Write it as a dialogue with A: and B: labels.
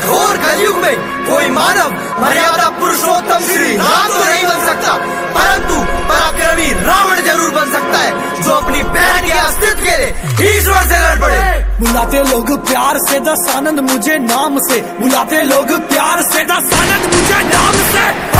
A: घोर कलयुग में कोई मानव मर्यादा पुरुषोत्तम श्री राम तो नहीं बन सकता, परंतु पराक्रमी रावण जरूर बन सकता है, जो अपनी बहन के अस्तित्व के लिए ईश्वर से लड़ पड़े।
B: बुलाते लोग प्यार से दस आनंद मुझे नाम से, बुलाते लोग प्यार से दस आनंद मुझे नाम से।